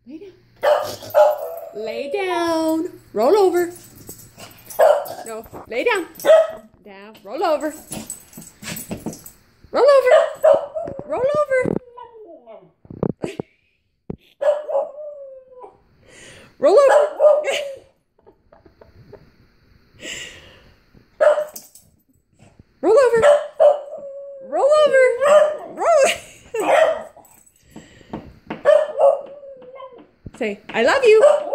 Lay down. Lay down. Roll over. No, lay down. Down. Roll over. Roll over. Roll over. Roll over. Roll over. Roll over. Roll. Say, I love you.